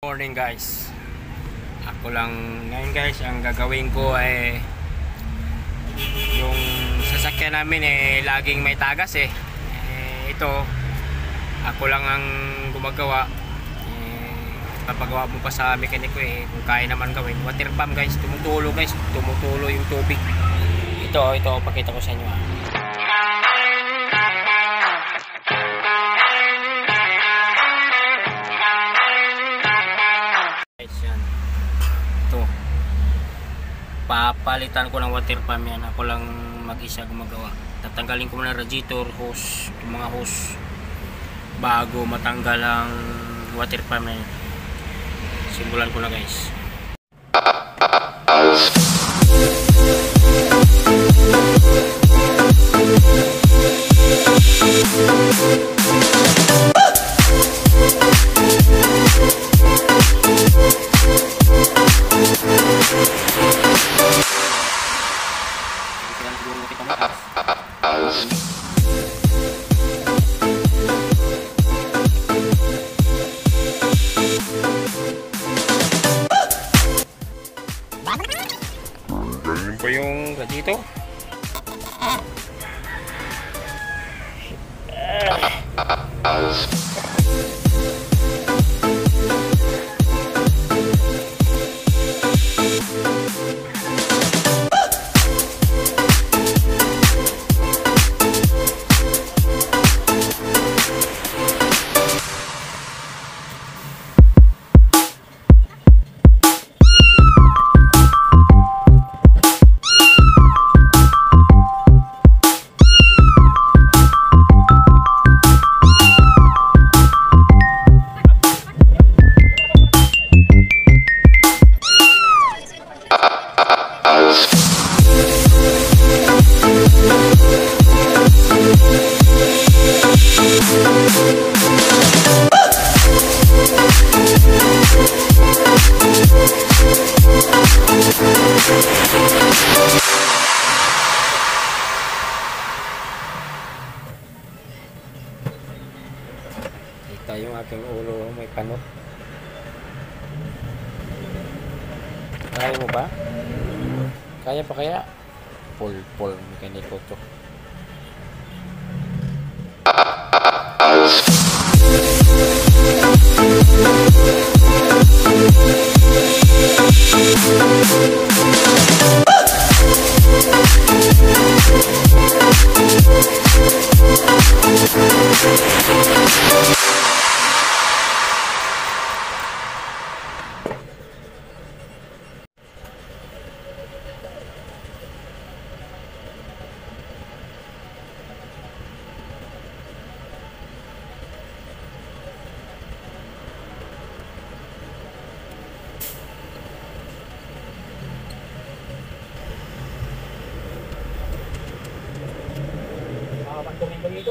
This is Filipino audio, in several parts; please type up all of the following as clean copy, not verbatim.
Morning guys, ako lang ngayon guys, ang gagawin ko ay yung sasakyan namin laging may tagas ito ako lang ang gumagawa. Papagawa mo pa sa mekaniko kung kaya naman gawin. Water pump guys, tumutulo yung tubig. Ito pakita ko sa inyo Papalitan ko ng water pump yan. Ako lang mag-isa gumagawa. Tatanggalin ko muna radiator, hose, yung mga hose bago matanggal ang water pump na yan. Simulan ko na guys. Galing pa yung radiator. Kita yung aking ulo, may panot. Kaya mo ba? Kaya pa kaya? Pol mekaniko to. Domingo dito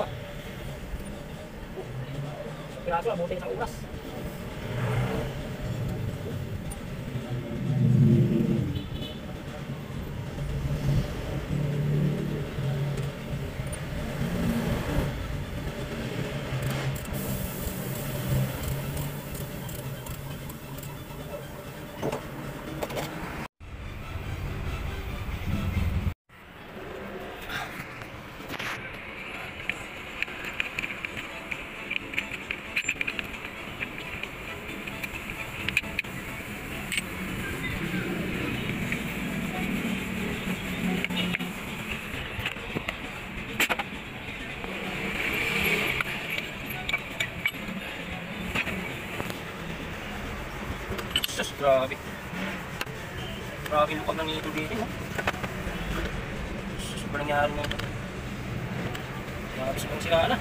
Grabe, abutin ng oras. Grabe. Grabe yung pag nangito dito. Sobrang nangyari na ito. Grabe sa pang sila na.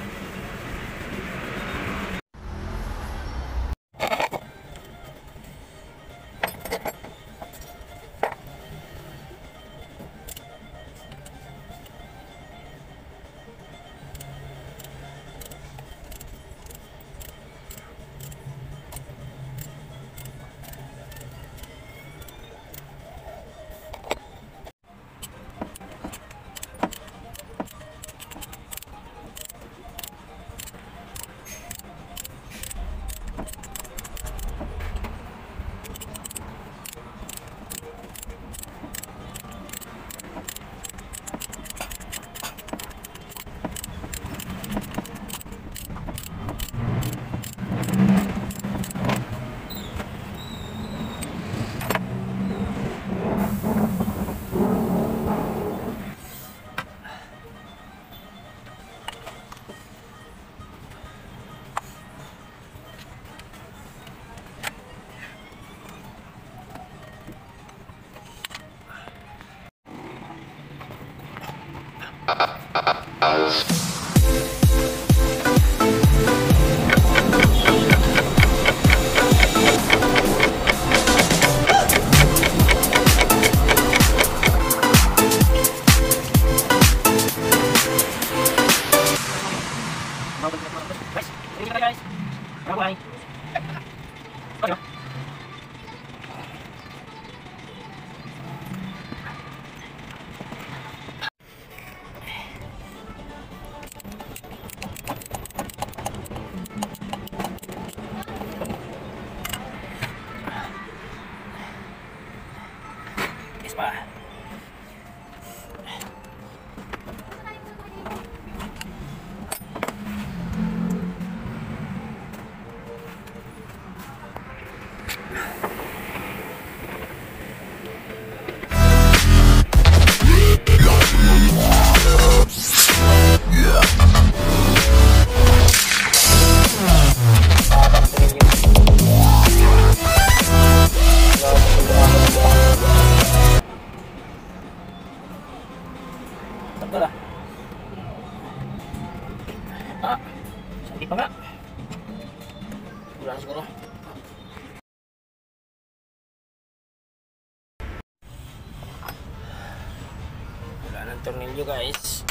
tornilyo guys.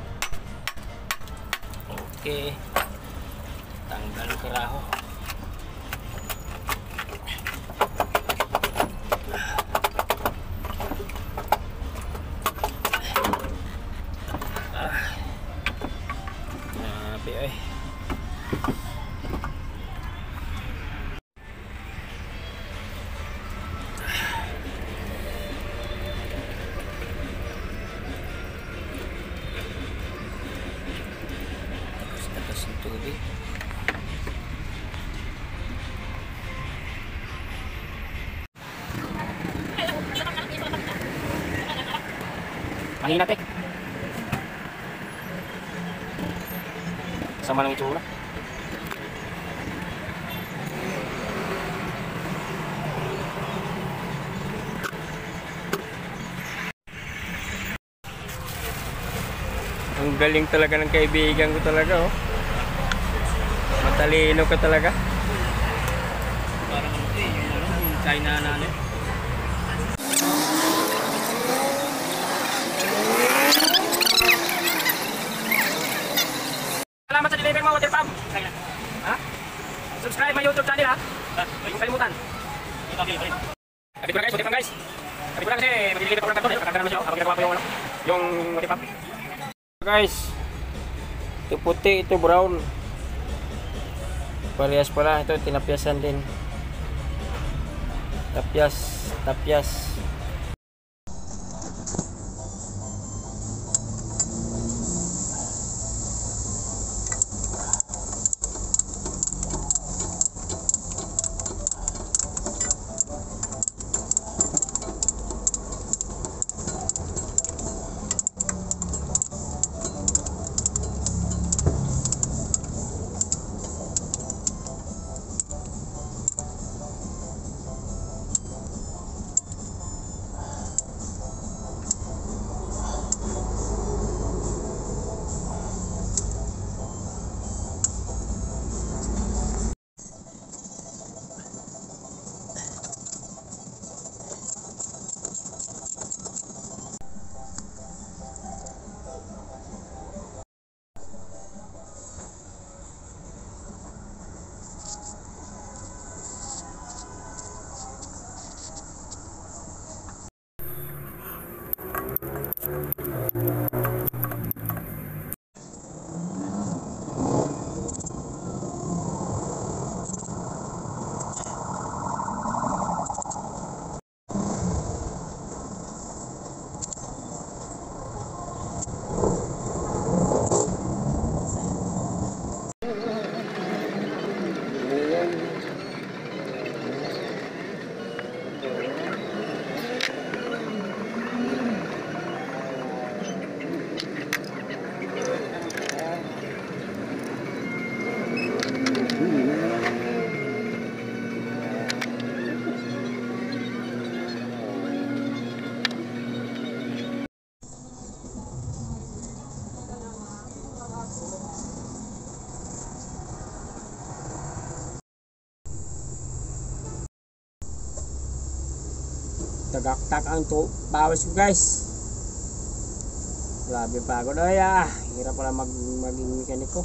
Okay, tanggal ang karaho. Grabe ay. Tapos ng tubig. Mahina natin. Sama ng itsura. Ang galing talaga ng kaibigan ko talaga, oh. Matalino ka talaga. Parang yung China na ano. Salamat sa delivery mo, Water Pump. Ha? Subscribe my YouTube channel, ha? Huwag kalimutan. Kapit ko na guys, Water Pump guys. Kapit ko na kasi mag-deliver ako ng karton. Kakagana naman siya, habang ginagawa ko yung Water Pump. Guys, ito puti, ito brown. Parehas pala, ito tinapyasan din. Tapyas. Tagaktak ang bawas ko guys. Grabe pagod ay hirap pala maging mekaniko.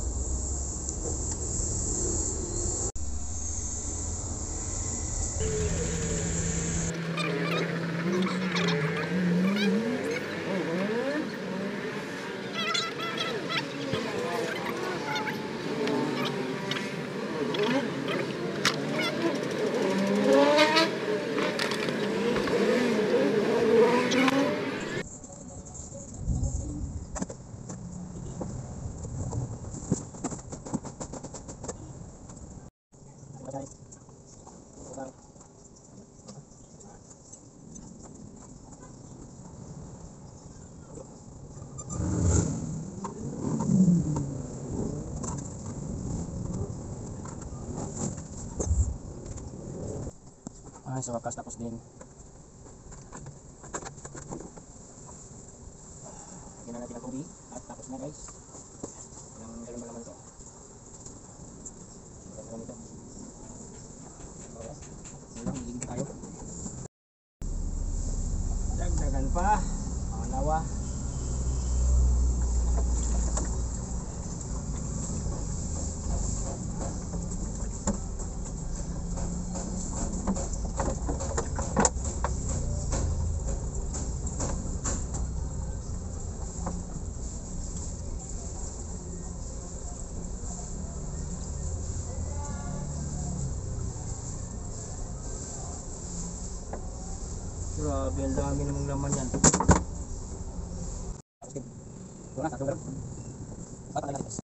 Sa wakas tapos din. Gina natin ang tubig at tapos na guys. Ang galing naman ito. Galing ito. Silang higit tayo. Dagdagan pa. Pangalawa. Grabe, ang dami namang laman yan. Wala, satu. Bata na natin.